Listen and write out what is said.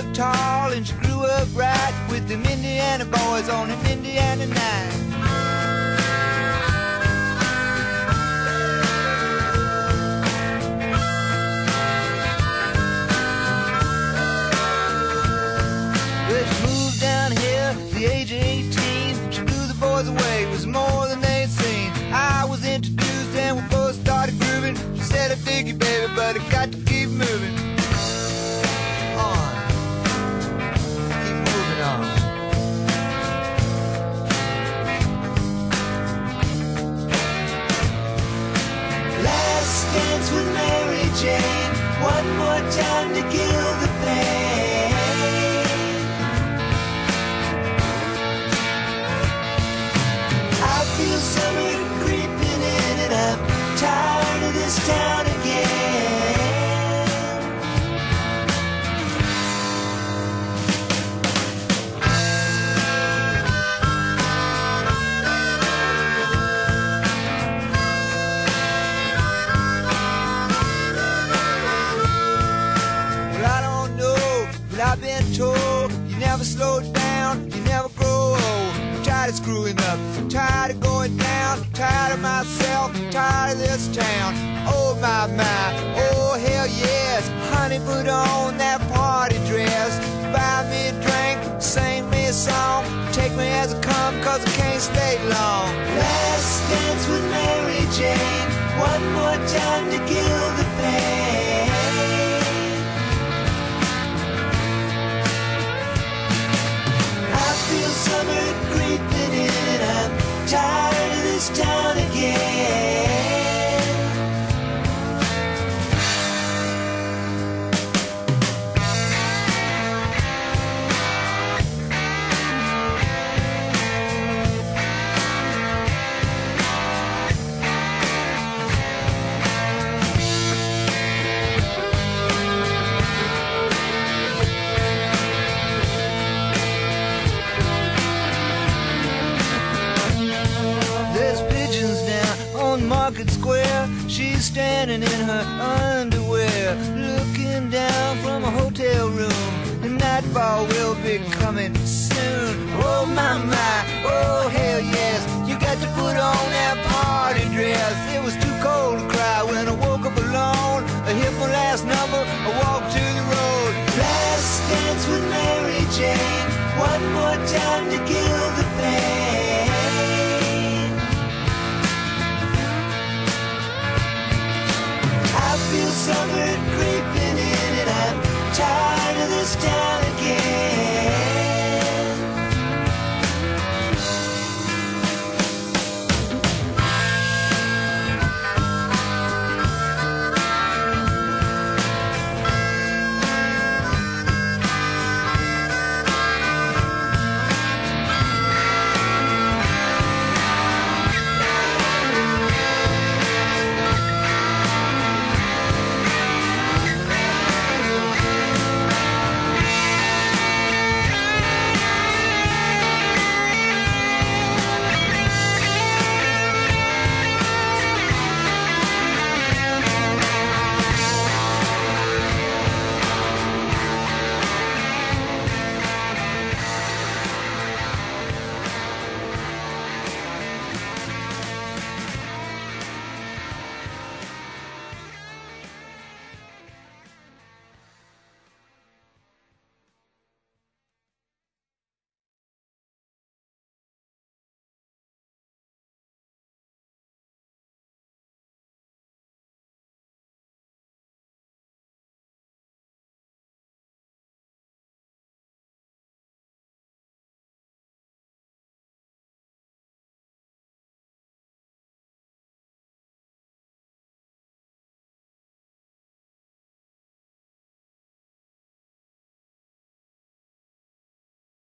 tall and she grew up right with them Indiana boys on an Indiana night. Well, she moved down here at the age of 18. She blew the boys away, it was more than they'd seen. I was introduced and we both started grooving. She said, I dig you, baby, but I got to keep moving on. Keep moving on. Last dance with Mary Jane, one more time to kill the pain. I feel summer creeping in and I'm tired of this town again. Well, I don't know, but I've been told you never slow down, you never grow old. I'm tired of screwing up, tired of going down, tired of myself, tired of this town. Oh my, oh hell yes. Honey, put on that party dress, buy me a drink, sing me a song, take me as I come, cause I can't stay long. Last dance with Mary Jane, one more time to kill the pain. I feel summer creeping in and I'm tired of this town again. Market Square, she's standing in her underwear, looking down from a hotel room. And nightfall will be coming soon. Oh my, oh hell yes. You got to put on that party dress. It was too cold to cry when I woke up alone. I hit my last number, I walked to the road. Last dance with Mary Jane, one more time to kill the pain. I feel summer creeping in and I'm tired of this town again.